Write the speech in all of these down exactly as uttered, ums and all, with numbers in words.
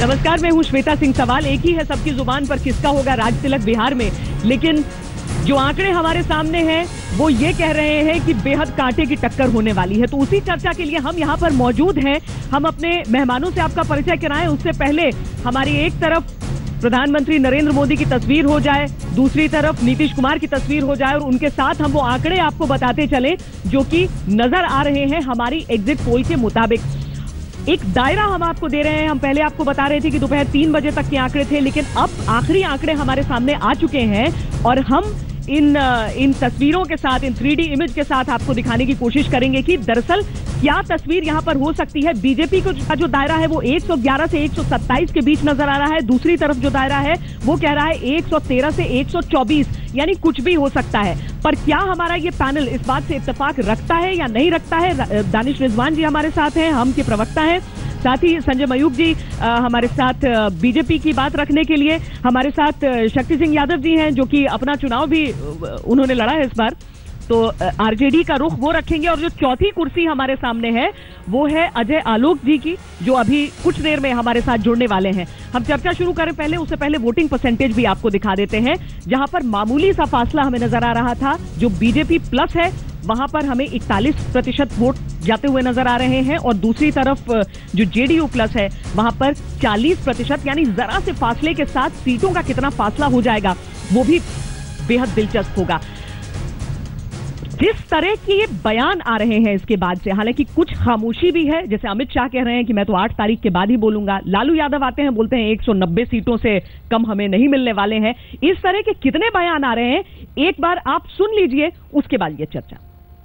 नमस्कार, मैं हूं श्वेता सिंह। सवाल एक ही है सबकी जुबान पर, किसका होगा राज तिलक बिहार में। लेकिन जो आंकड़े हमारे सामने हैं वो ये कह रहे हैं कि बेहद कांटे की टक्कर होने वाली है। तो उसी चर्चा के लिए हम यहाँ पर मौजूद हैं। हम अपने मेहमानों से आपका परिचय कराएं उससे पहले हमारी एक तरफ प्रधानमंत्री नरेंद्र मोदी की तस्वीर हो जाए, दूसरी तरफ नीतीश कुमार की तस्वीर हो जाए और उनके साथ हम वो आंकड़े आपको बताते चलें जो कि नजर आ रहे हैं हमारी एग्जिट पोल के मुताबिक। एक दायरा हम आपको दे रहे हैं। हम पहले आपको बता रहे थे कि दोपहर तीन बजे तक के आंकड़े थे, लेकिन अब आखिरी आंकड़े हमारे सामने आ चुके हैं और हम इन इन तस्वीरों के साथ, इन थ्री डी इमेज के साथ आपको दिखाने की कोशिश करेंगे कि दरअसल क्या तस्वीर यहां पर हो सकती है। बीजेपी का जो दायरा है वो एक सौ ग्यारह से एक सौ सत्ताईस के बीच नजर आ रहा है। दूसरी तरफ जो दायरा है वो कह रहा है एक सौ तेरह से एक सौ चौबीस, यानी कुछ भी हो सकता है। पर क्या हमारा ये पैनल इस बात से इत्तेफाक रखता है या नहीं रखता है? दानिश रिजवान जी हमारे साथ हैं, हम के प्रवक्ता हैं। साथ ही संजय मयूख जी आ, हमारे साथ बीजेपी की बात रखने के लिए। हमारे साथ शक्ति सिंह यादव जी हैं जो कि अपना चुनाव भी उन्होंने लड़ा है इस बार, तो आरजेडी का रुख वो रखेंगे। और जो चौथी कुर्सी हमारे सामने है वो है अजय आलोक जी की, जो अभी कुछ देर में हमारे साथ जुड़ने वाले हैं। हम चर्चा शुरू करें पहले उससे पहले वोटिंग परसेंटेज भी आपको दिखा देते हैं, जहां पर मामूली सा फासला हमें नजर आ रहा था। जो बीजेपी प्लस है वहां पर हमें इकतालीस प्रतिशत वोट जाते हुए नजर आ रहे हैं और दूसरी तरफ जो जेडीयू प्लस है वहां पर चालीस प्रतिशत, यानी जरा से फासले के साथ सीटों का कितना फासला हो जाएगा वो भी बेहद दिलचस्प होगा। जिस तरह के ये बयान आ रहे हैं इसके बाद से, हालांकि कुछ खामोशी भी है, जैसे अमित शाह कह रहे हैं कि मैं तो आठ तारीख के बाद ही बोलूंगा। लालू यादव आते हैं, बोलते हैं एक सौ नब्बे सीटों से कम हमें नहीं मिलने वाले हैं। इस तरह के कितने बयान आ रहे हैं, एक बार आप सुन लीजिए, उसके बाद ये चर्चा।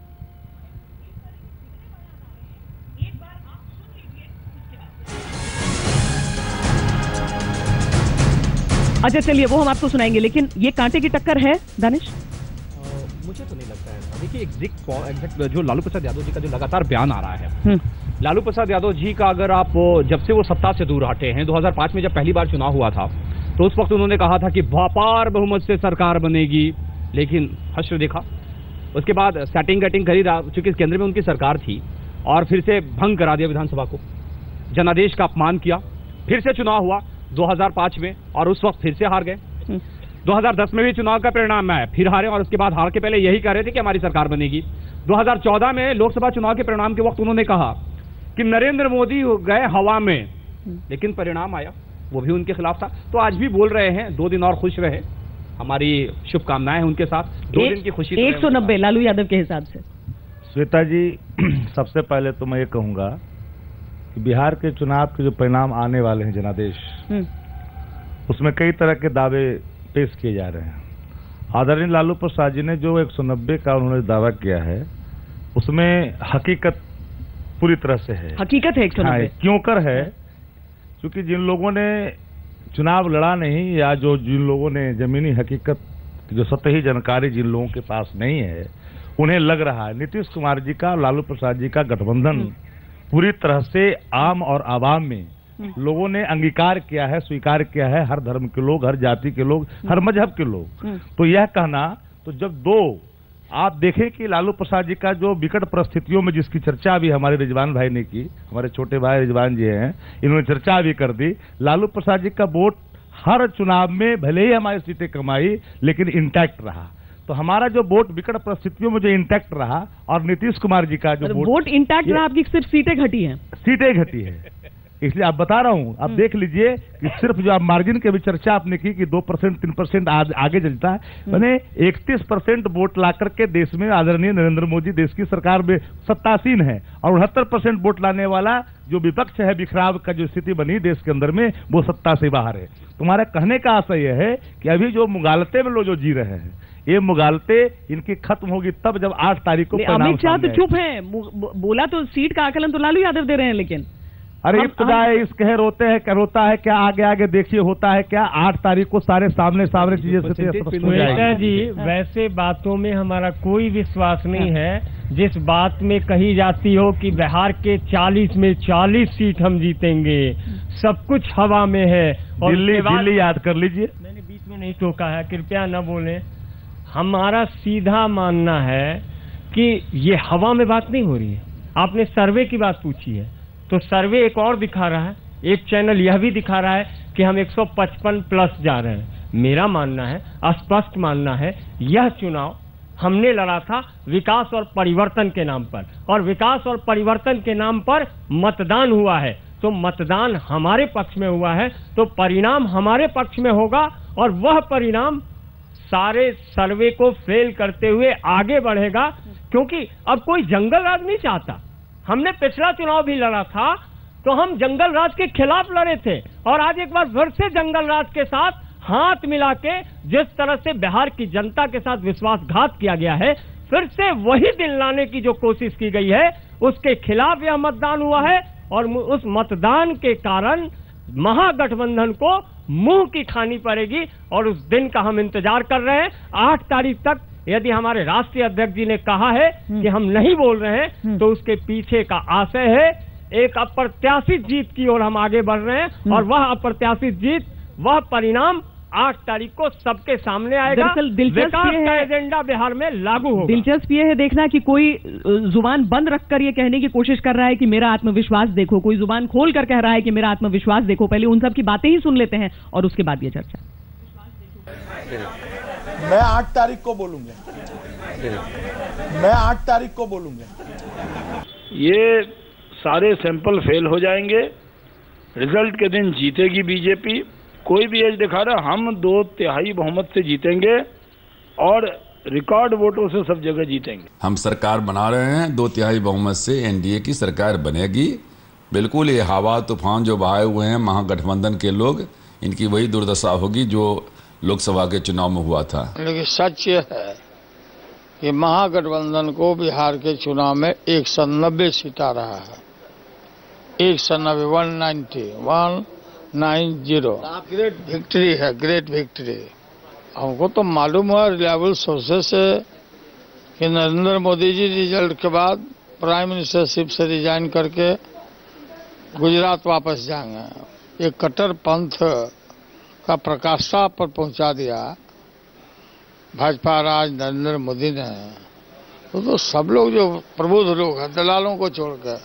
अच्छा चलिए, वो हम आपको सुनाएंगे, लेकिन ये कांटे की टक्कर है दानिश? मुझे तो नहीं लगता है। देखिए एग्जैक्ट एग्जैक्ट जो लालू प्रसाद यादव जी का जो लगातार बयान आ रहा है, लालू प्रसाद यादव जी का, अगर आप जब से वो सत्ता से दूर हटे हैं, दो हज़ार पाँच में जब पहली बार चुनाव हुआ था तो उस वक्त उन्होंने कहा था कि अपार बहुमत से सरकार बनेगी, लेकिन हश्र देखा। उसके बाद सेटिंग गेटिंग करी, चूंकि केंद्र में उनकी सरकार थी, और फिर से भंग करा दिया विधानसभा को, जनादेश का अपमान किया। फिर से चुनाव हुआ दो हज़ार पाँच में और उस वक्त फिर से हार गए। दो हज़ार दस में भी चुनाव का परिणाम है, फिर हारे, और उसके बाद हार के पहले यही कह रहे थे कि हमारी सरकार बनेगी। दो हज़ार चौदह में लोकसभा चुनाव के परिणाम के वक्त उन्होंने कहा कि नरेंद्र मोदी गए हवा में, लेकिन परिणाम आया वो भी उनके खिलाफ था। तो आज भी बोल रहे हैं दो दिन और खुश रहे, हमारी शुभकामनाएं हैं उनके साथ। दो दिन की खुशी एक सौ नब्बे लालू यादव के हिसाब से। श्वेता जी, सबसे पहले तो मैं ये कहूंगा कि बिहार के चुनाव के जो परिणाम आने वाले हैं, जनादेश, उसमें कई तरह के दावे पेश किए जा रहे हैं। आदरणीय लालू प्रसाद जी ने जो एक सौ नब्बे का उन्होंने दावा किया है, उसमें हकीकत पूरी तरह से है। हकीकत है एक सौ नब्बे। क्यों कर है? क्योंकि जिन लोगों ने चुनाव लड़ा नहीं, या जो जिन लोगों ने जमीनी हकीकत जो सतही जानकारी जिन लोगों के पास नहीं है, उन्हें लग रहा है नीतीश कुमार जी का, लालू प्रसाद जी का गठबंधन पूरी तरह से आम और आवाम में लोगों ने अंगीकार किया है, स्वीकार किया है। हर धर्म के लोग, हर जाति के लोग, हर मजहब के लोग। तो यह कहना, तो जब दो आप देखें कि लालू प्रसाद जी का जो विकट परिस्थितियों में जिसकी चर्चा भी हमारे रिजवान भाई ने की, हमारे छोटे भाई रिजवान जी हैं, इन्होंने चर्चा भी कर दी। लालू प्रसाद जी का वोट हर चुनाव में भले ही हमारी सीटें कमाई, लेकिन इंटैक्ट रहा। तो हमारा जो वोट विकट परिस्थितियों में जो इंटैक्ट रहा, और नीतीश कुमार जी का जो वोट इंटैक्ट रहा, आपकी सिर्फ सीटें घटी हैं। सीटें घटी है, इसलिए आप बता रहा हूं। आप देख लीजिए कि सिर्फ जो आप मार्जिन की भी चर्चा आपने की कि दो परसेंट तीन परसेंट आगे चलता है, मैंने इकतीस परसेंट वोट ला करके देश में आदरणीय नरेंद्र मोदी देश की सरकार में सत्तासीन है, और उनहत्तर परसेंट वोट लाने वाला जो विपक्ष है, बिखराव का जो स्थिति बनी देश के अंदर में, वो सत्ता से बाहर है। तुम्हारे कहने का आशय यह है कि अभी जो मुगालते में लोग जो जी रहे हैं, ये मुगालते इनकी खत्म होगी तब जब आठ तारीख को। अमित शाह तो चुप है, बोला तो सीट का आकलन तो लालू यादव दे रहे हैं, लेकिन अरे इब्तिदाई इस कहे रोते हैं क्या रोता है क्या, आगे आगे देखिए होता है क्या। आठ तारीख को सारे सामने सामने चीजें श्वेता जी, वैसे बातों में हमारा कोई विश्वास नहीं है जिस बात में कही जाती हो कि बिहार के चालीस में चालीस सीट हम जीतेंगे। सब कुछ हवा में है। और दिल्ली दिल्ली याद कर लीजिए, मैंने बीच में नहीं टोका है, कृपया न बोले। हमारा सीधा मानना है कि ये हवा में बात नहीं हो रही है। आपने सर्वे की बात पूछी है, तो सर्वे एक और दिखा रहा है एक चैनल यह भी दिखा रहा है कि हम एक सौ पचपन प्लस जा रहे हैं। मेरा मानना है, स्पष्ट मानना है, यह चुनाव हमने लड़ा था विकास और परिवर्तन के नाम पर, और विकास और परिवर्तन के नाम पर मतदान हुआ है। तो मतदान हमारे पक्ष में हुआ है तो परिणाम हमारे पक्ष में होगा, और वह परिणाम सारे सर्वे को फेल करते हुए आगे बढ़ेगा, क्योंकि अब कोई जंगल राज नहीं चाहता। हमने पिछला चुनाव भी लड़ा था तो हम जंगल राज के खिलाफ लड़े थे, और आज एक बार फिर से जंगल राज के साथ हाथ मिला के जिस तरह से बिहार की जनता के साथ विश्वासघात किया गया है, फिर से वही दिन लाने की जो कोशिश की गई है, उसके खिलाफ यह मतदान हुआ है। और उस मतदान के कारण महागठबंधन को मुंह की खानी पड़ेगी, और उस दिन का हम इंतजार कर रहे हैं। आठ तारीख तक यदि हमारे राष्ट्रीय अध्यक्ष जी ने कहा है कि हम नहीं बोल रहे हैं, तो उसके पीछे का आशय है एक अप्रत्याशित जीत की ओर हम आगे बढ़ रहे हैं, और वह अप्रत्याशित जीत, वह परिणाम आठ तारीख को सबके सामने आएगा। दरअसल दिलचस्प ये का है, एजेंडा बिहार में लागू होगा। दिलचस्प ये है देखना कि कोई जुबान बंद रखकर ये कहने की कोशिश कर रहा है कि मेरा आत्मविश्वास देखो, कोई जुबान खोल कर कह रहा है कि मेरा आत्मविश्वास देखो। पहले उन सब की बातें ही सुन लेते हैं और उसके बाद ये चर्चा। मैं आठ तारीख को बोलूंगा, मैं आठ तारीख को बोलूंगा। ये सारे सैंपल फेल हो जाएंगे, रिजल्ट के दिन जीतेगी बीजेपी। कोई भी एज दिखा रहा, हम दो तिहाई बहुमत से जीतेंगे और रिकॉर्ड वोटों से सब जगह जीतेंगे। हम सरकार बना रहे हैं, दो तिहाई बहुमत से एनडीए की सरकार बनेगी। बिल्कुल ये हवा तूफान जो बहाए हुए हैं महागठबंधन के लोग, इनकी वही दुर्दशा होगी जो लोकसभा के चुनाव में हुआ था। लेकिन सच ये है कि महागठबंधन को बिहार के चुनाव में एक सौ नब्बे सीट आ रहा है, एक सौ नब्बे one ninety one nine zero great victory है, ग्रेट विक्ट्री। हमको तो मालूम है रिलायबल सोर्सेस से कि नरेंद्र मोदी जी रिजल्ट के बाद प्राइम मिनिस्टरशिप से रिजाइन करके गुजरात वापस जाएंगे। एक कट्टर पंथ का प्रकाष्ठा पर पहुंचा दिया भाजपा राज नरेंद्र मोदी ने। तो, तो सब लोग जो प्रबुद्ध लोग हैं, दलालों को छोड़कर,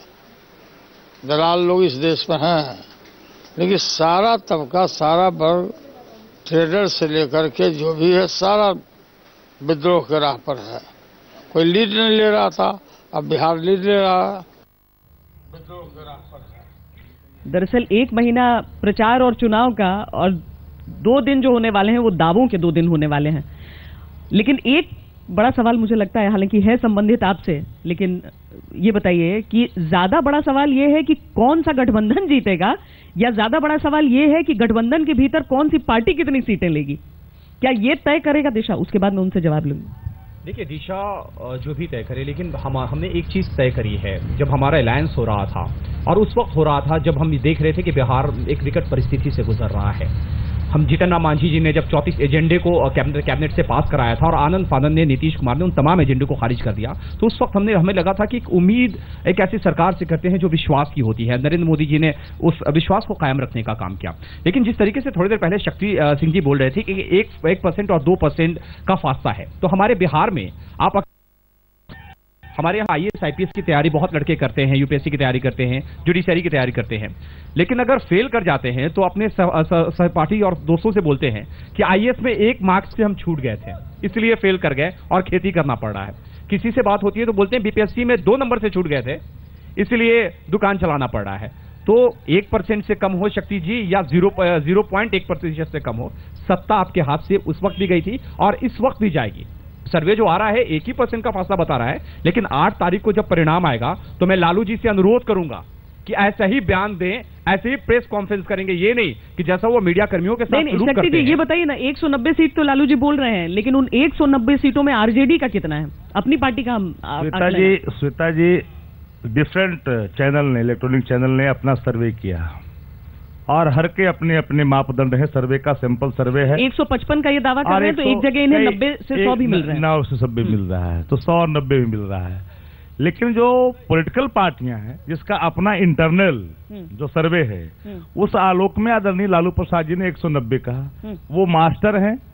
दलाल लोग इस देश में हैं, लेकिन सारा तबका, सारा वर्ग, ट्रेडर से लेकर के जो भी है, सारा विद्रोह के राह पर है। कोई लीड नहीं ले रहा था, अब बिहार लीड ले रहा है, विद्रोह के राह पर है। दरअसल एक महीना प्रचार और चुनाव का, और दो दिन जो होने वाले हैं वो दावों के दो दिन होने वाले हैं। लेकिन एक बड़ा सवाल मुझे लगता है, हालांकि है संबंधित आपसे, लेकिन ये बताइए कि ज्यादा बड़ा सवाल ये है कि कौन सा गठबंधन जीतेगा, या ज्यादा बड़ा सवाल ये है कि गठबंधन के भीतर कौन सी पार्टी कितनी सीटें लेगी? क्या ये तय करेगा दिशा? उसके बाद मैं उनसे जवाब लूंगा। देखिए, दिशा जो भी तय करे, लेकिन हम हमने एक चीज तय करी है। जब हमारा अलायंस हो रहा था, और उस वक्त हो रहा था जब हम देख रहे थे कि बिहार एक विकट परिस्थिति से गुजर रहा है, हम जीतन राम मांझी जी ने जब चौंतीस एजेंडे को कैबिनेट कैबिनेट से पास कराया था और आनंद फानंद ने, नीतीश कुमार ने उन तमाम एजेंडे को खारिज कर दिया, तो उस वक्त हमने हमें लगा था कि एक उम्मीद एक ऐसी सरकार से करते हैं जो विश्वास की होती है। नरेंद्र मोदी जी ने उस विश्वास को कायम रखने का काम किया। लेकिन जिस तरीके से थोड़ी देर पहले शक्ति सिंह जी बोल रहे थे कि एक एक परसेंट और दो परसेंट का फासला है, तो हमारे बिहार में आप हमारे यहाँ I A S I P S की तैयारी बहुत लड़के करते हैं, यू पी एस सी की तैयारी करते हैं, जुडिशरी की तैयारी करते हैं, लेकिन अगर फेल कर जाते हैं तो अपने सहपाठी और दोस्तों से बोलते हैं कि आई ए एस में एक मार्क्स से हम छूट गए थे, इसलिए फेल कर गए और खेती करना पड़ रहा है। किसी से बात होती है तो बोलते हैं बी पी एस सी में दो नंबर से छूट गए थे, इसलिए दुकान चलाना पड़ रहा है। तो एक परसेंट से कम हो शक्ति जी, या जीरो जीरो पॉइंट एक प्रतिशत से कम हो, सत्ता आपके हाथ से उस वक्त भी गई थी और इस वक्त भी जाएगी। सर्वे जो आ रहा है एक ही परसेंट का फासला बता रहा है, लेकिन आठ तारीख को जब परिणाम आएगा तो मैं लालू जी से अनुरोध करूंगा कि ऐसा ही बयान दें, ऐसे ही प्रेस कॉन्फ्रेंस करेंगे, ये नहीं कि जैसा वो मीडिया कर्मियों के साथ सलूक करते हैं। ये बताइए ना, एक सौ नब्बे सीट तो लालू जी बोल रहे हैं, लेकिन उन एक सौ नब्बे सीटों में आरजेडी का कितना है? अपनी पार्टी का श्वेता जी श्वेता जी डिफरेंट चैनल ने, इलेक्ट्रॉनिक चैनल ने अपना सर्वे किया और हर के अपने अपने मापदंड है। सर्वे का सैंपल सर्वे है। एक सौ पचपन का ये दावा कर रहे हैं, तो एक जगह इन्हें नब्बे से सौ भी मिल रहा है, नौ से नब्बे मिल रहा है, तो सौ और नब्बे भी मिल रहा है। लेकिन जो पॉलिटिकल पार्टियां हैं जिसका अपना इंटरनल जो सर्वे है, उस आलोक में आदरणीय लालू प्रसाद जी ने एक सौ नब्बे कहा। वो मास्टर हैं,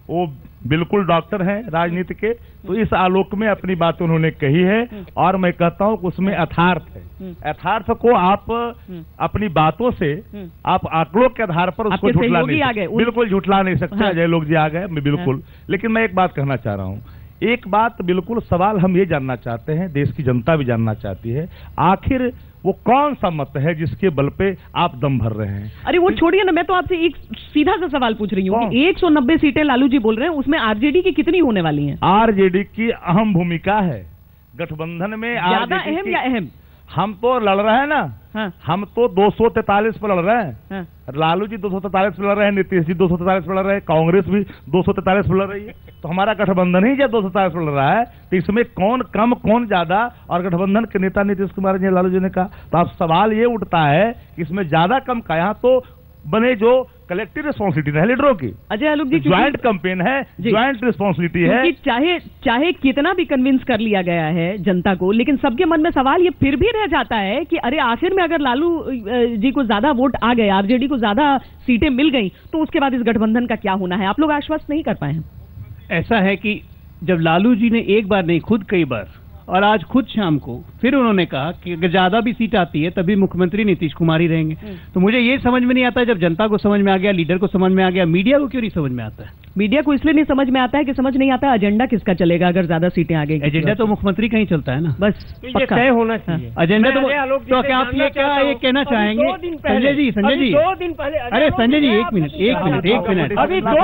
वो बिल्कुल डॉक्टर हैं राजनीति के, तो इस आलोक में अपनी बात उन्होंने कही है और मैं कहता हूं कि उसमें यथार्थ है। यथार्थ को आप अपनी बातों से, आप आंकड़ों के आधार पर उसको झुठला नहीं, बिल्कुल झुठला नहीं सकते। अजय लोग जी आ गए बिल्कुल। लेकिन मैं एक बात कहना चाह रहा हूँ, एक बात बिल्कुल सवाल हम ये जानना चाहते हैं, देश की जनता भी जानना चाहती है, आखिर वो कौन सा मत है जिसके बल पे आप दम भर रहे हैं? अरे वो छोड़िए ना, मैं तो आपसे एक सीधा सा सवाल पूछ रही हूँ कि एक सौ नब्बे सीटें लालू जी बोल रहे हैं, उसमें आरजेडी की कितनी होने वाली हैं? आरजेडी की अहम भूमिका है गठबंधन में। ज्यादा अहम या अहम? हम तो लड़ रहे हैं ना। हाँ। हम तो दो सौ तैतालीस पर लड़ रहे हैं। हाँ। लालू जी दो सौ तैतालीस पर लड़ रहे हैं, नीतीश जी दो सौ तैतालीस पर लड़ रहे हैं, कांग्रेस भी दो सौ तैतालीस पर लड़ रही है। तो हमारा गठबंधन ही जब दो सौ तैतालीस पर लड़ रहा है, तो इसमें कौन कम कौन ज्यादा? और गठबंधन के नेता नीतीश कुमार जी, लालू जी ने कहा, तो अब सवाल ये उठता है कि इसमें ज्यादा कम का, यहाँ तो बने जो कलेक्टिव रिस्पॉन्सिबिलिटी है लीडरों की। अजय आलोक जी, ज्वाइंट कैंपेन है, ज्वाइंट रिस्पॉन्सिबिलिटी है। चाहे चाहे कितना भी कन्विंस कर लिया गया है जनता को, लेकिन सबके मन में सवाल ये फिर भी रह जाता है कि अरे आखिर में अगर लालू जी को ज्यादा वोट आ गए, आरजेडी को ज्यादा सीटें मिल गई, तो उसके बाद इस गठबंधन का क्या होना है? आप लोग आश्वस्त नहीं कर पाए हैं। ऐसा है कि जब लालू जी ने एक बार नहीं, खुद कई बार, और आज खुद शाम को फिर उन्होंने कहा कि अगर ज्यादा भी सीट आती है तभी मुख्यमंत्री नीतीश कुमार ही रहेंगे। तो मुझे ये समझ में नहीं आता, जब जनता को समझ में आ गया, लीडर को समझ में आ गया, मीडिया को क्यों नहीं समझ में आता है? मीडिया को इसलिए नहीं समझ में आता है कि समझ नहीं आता एजेंडा किसका चलेगा अगर ज्यादा सीटें आ गई। एजेंडा तो मुख्यमंत्री का ही चलता है ना, बस ये तय होना चाहिए एजेंडा। तो क्या आप ये क्या ये कहना चाहेंगे संजय जी? संजय जी दो दिन पहले, अरे संजय जी एक मिनट एक मिनट एक मिनट अभी दो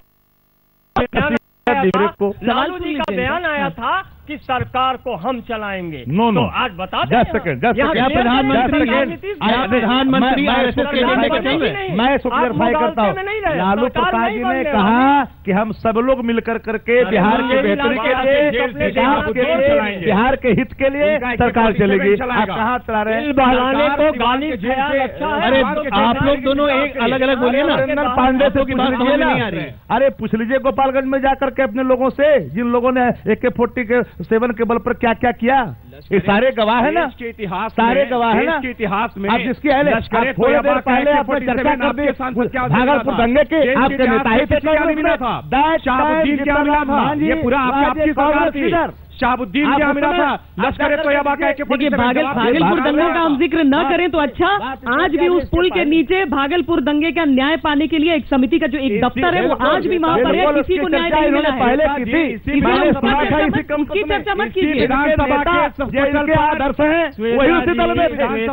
लालू जी का बयान आया था कि सरकार को हम चलाएंगे। नो नो, तो आज बता दें दस सेकंड दस क्या प्रधानमंत्री प्रधानमंत्री आरएसएस के एजेंडे के चल रहे? मैं इसको क्लियरफाई करता हूँ। लालू प्रसाद जी ने कहा कि हम सब लोग मिलकर करके बिहार के बेहतरी के लिए, बिहार के हित के लिए सरकार चलेगी। आप कहाँ चला रहे हैं? बहलाने को गाली अच्छा है। अरे आप लोग दोनों एक अलग अलग बोलिए ना। नरेंद्र पांडे से की बात समझ नहीं आ रही है। अरे पूछ लीजिए गोपालगंज में जाकर के अपने लोगों से, जिन लोगों ने ए के फोर्टी के सेवन के बल पर क्या क्या किया, ये सारे गवाह है ना, के इतिहास सारे गवाह है ना के इतिहास में। आप जिसकी थोड़ी देर पहले आपने चर्चा कर दी भागलपुर दंगे के, आपके नेता ही थे, शहाबुद्दीन क्या मिला था? ये पूरा आपकी सरकार थी। शहाबुद्दीन क्या मिला था? लश्कर तैयबा का के भागलपुर दंगों का हम जिक्र न करें तो अच्छा। आज भी उस पुल के नीचे भागलपुर दंगे का न्याय पाने के लिए एक समिति का जो एक दफ्तर है वो आज भी वहां पर है, किसी को न्याय नहीं मिला है। पहले की थी, की चर्चा मत कीजिए। विधानसभा के आदर्श हैं वही उसी दल में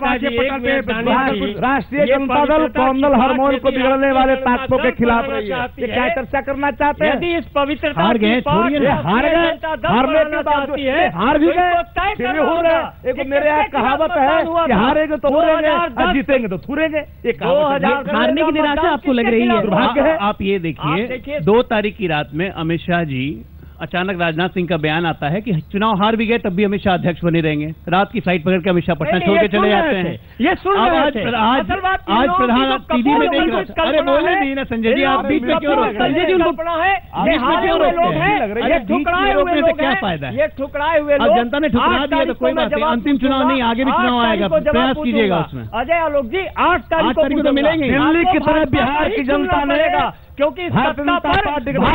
थे। राष्ट्रीय जनता दल कौम दल हार्मोन को बिगड़ने वाले ताकतों के खिलाफ रही है। ये क्या चर्चा करना चाहते हैं? यदि इस पवित्रता हार गए, छोड़िए ना, हार गए, हारने की बात है, हार भी गए, हो रहा है। एक मेरे यहाँ कहावत है कि हारेंगे तो हारेंगे, जीतेंगे तो थूरेंगे। ये हारने की निराशा आपको लग रही है? दुर्भाग्य है। आप ये देखिए, दो तारीख की रात में अमित शाह जी अचानक राजनाथ सिंह का बयान आता है कि चुनाव हार भी गए तब भी अमित शाह अध्यक्ष बने रहेंगे। रात की फ्लाइट पकड़ के अमित शाह पटना छोड़ के चले जाते हैं। ये सुन आज आज आज प्रधान टीवी में देख रहे हैं। अरे बोलने दी ना संजय जी, आप बीच में क्यों रोक रहे हैं? संजय जी उनको ये हारे हुए लोग हैं, ये ठुकराए हुए लोग क्या फायदा है? ये ठुकराए हुए अब जनता ने ठुकरा दिया तो कोई बात नहीं, अंतिम चुनाव नहीं, आगे भी चुनाव आएगा, प्रयास कीजिएगा उसमें। अजय आलोक जी आठ तारीख को तो मिलेंगे। दिल्ली की तरह बिहार की जनता ने, क्योंकि सत्ता पर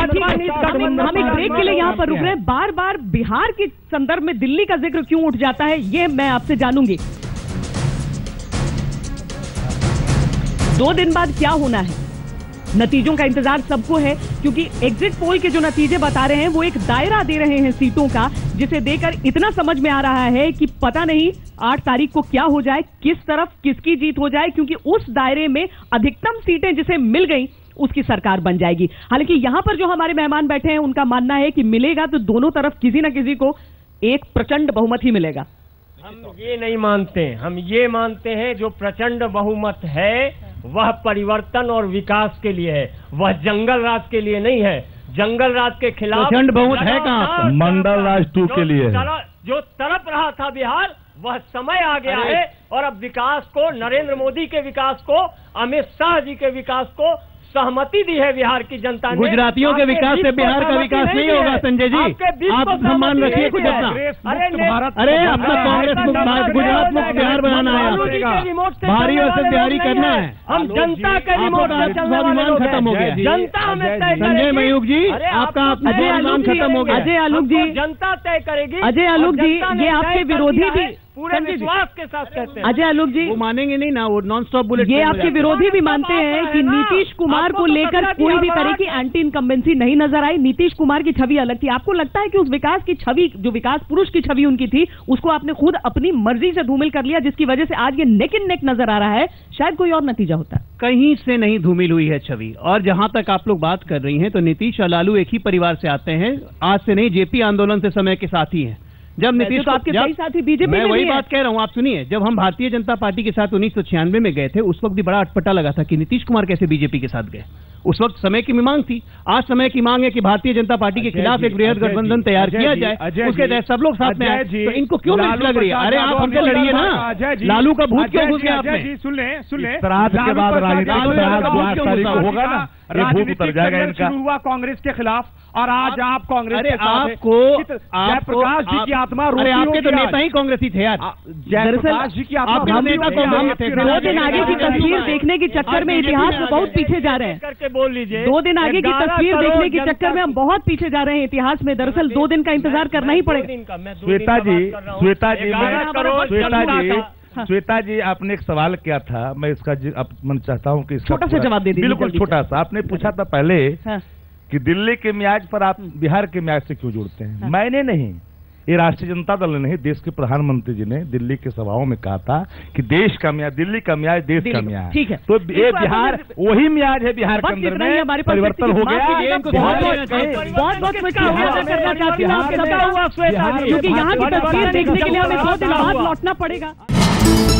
हम एक ब्रेक के लिए यहाँ पर रुक रहे हैं। बार बार बिहार के संदर्भ में दिल्ली का जिक्र क्यों उठ जाता है, ये मैं आपसे जानूंगी। दो दिन बाद क्या होना है, नतीजों का इंतजार सबको है, क्योंकि एग्जिट पोल के जो नतीजे बता रहे हैं वो एक दायरा दे रहे हैं सीटों का, जिसे देकर इतना समझ में आ रहा है कि पता नहीं आठ तारीख को क्या हो जाए, किस तरफ किसकी जीत हो जाए, क्योंकि उस दायरे में अधिकतम सीटें जिसे मिल गई उसकी सरकार बन जाएगी। हालांकि यहां पर जो हमारे मेहमान बैठे हैं उनका मानना है कि मिलेगा तो दोनों तरफ किसी ना किसी को एक प्रचंड बहुमत ही मिलेगा। हम ये नहीं मानते, हम ये मानते हैं जो प्रचंड बहुमत है वह परिवर्तन और विकास के लिए है, वह जंगल राज के लिए नहीं है। जंगल राज के खिलाफ प्रचंड बहुमत है कहां? मंडल राज टू के लिए जो तरफ रहा था बिहार, वह समय आ गया है और अब विकास को, नरेंद्र मोदी के विकास को, अमित शाह जी के विकास को सहमति दी है बिहार की जनता ने। गुजरातियों के विकास से बिहार का विकास नहीं होगा संजय जी, आप सम्मान रखिए कुछ अपना। अरे अपना कांग्रेस मुक्त गुजरात मुक्त बिहार बनाना है, भारी वर्सेस बिहारी करना है। हम जनता के रिमोट से चलने वाले लोग खत्म हो गया, जनता हमें तय करेगी। संजय मयूख जी आपका अजय आलोक खत्म हो गया, अजय आलोक जी जनता तय करेगी। अजय आलोक जी ये आपके विरोधी भी पूरे विश्वास के साथ कहते हैं। अजय आलोक जी वो मानेंगे नहीं ना, वो नॉन स्टॉप बुलेट। ये आपके विरोधी भी मानते हैं कि नीतीश कुमार को लेकर कोई भी तरह की एंटी इनकम्बेंसी नहीं नजर आई। नीतीश कुमार की छवि अलग थी। आपको लगता है कि उस विकास की छवि, जो विकास पुरुष की छवि उनकी थी, उसको आपने खुद अपनी मर्जी से धूमिल कर लिया, जिसकी वजह से आज ये नेक इन नेक नजर आ रहा है? शायद कोई और नतीजा होता। कहीं से नहीं धूमिल हुई है छवि। और जहां तक आप लोग बात कर रही हैं तो नीतीश और लालू एक ही परिवार से आते हैं, आज से नहीं, जेपी आंदोलन से समय के साथी हैं। जब नीतीश तो आपके कई साथी बीजेपी मैं में वही भी बात कह रहा हूं, आप सुनिए, जब हम भारतीय जनता पार्टी के साथ उन्नीस सौ छियानवे में गए थे, उस वक्त भी बड़ा अटपटा लगा था कि नीतीश कुमार कैसे बीजेपी के साथ गए। उस वक्त समय की मांग थी, आज समय की मांग है कि भारतीय जनता पार्टी के खिलाफ एक बृहद गठबंधन तैयार किया जाए, उसके तहत सब लोग साथ में आए। तो इनको क्यों नहीं लग रही है? अरे आप हमसे लड़िए ना, लालू का भूत क्यों घुस गया आपने? सुन ले सुन ले श्राद्ध के बाद राजनीतिक होगा ना, भूत उतर जाएगा इनका। हुआ कांग्रेस के खिलाफ और आज आप कांग्रेस अरे के साथ आपको जयप्रकाश जी की आत्मा रोती अरे आपके तो होगी नेता ही कांग्रेसी थे यार। जयप्रकाश जी की आत्मा आपके रोती नेता होगी। कांग्रेस थे। दो दिन आगे की तस्वीर देखने के चक्कर में इतिहास में बहुत पीछे जा रहे हैं। करके बोल लीजिए। दो दिन आगे की तस्वीर देखने के चक्कर में हम बहुत पीछे जा रहे हैं इतिहास में। दरअसल दो दिन का इंतजार करना ही पड़ेगा। श्वेता जी श्वेता जी श्वेता जी श्वेता जी आपने एक सवाल किया था, मैं इसका मैं चाहता हूँ कि इसका छोटा सा जवाब दे दीजिए। बिल्कुल छोटा सा। आपने पूछा था पहले हाँ। कि दिल्ली के मियाज पर आप बिहार के मियाज से क्यों जुड़ते हैं? हाँ। मैंने नहीं, ये राष्ट्रीय जनता दल ने नहीं, देश के प्रधानमंत्री जी ने दिल्ली के सभाओं में कहा था कि देश का मियाज, दिल्ली का मियाज देश का मियाज। ठीक है, तो ये बिहार वही मियाज है, बिहार के अंदर में परिवर्तन हो गया। बहुत बहुत करना चाहती हूँ क्योंकि यहाँ की तस्वीर देखने के लिए हमें दो दिन बाद लौटना पड़ेगा।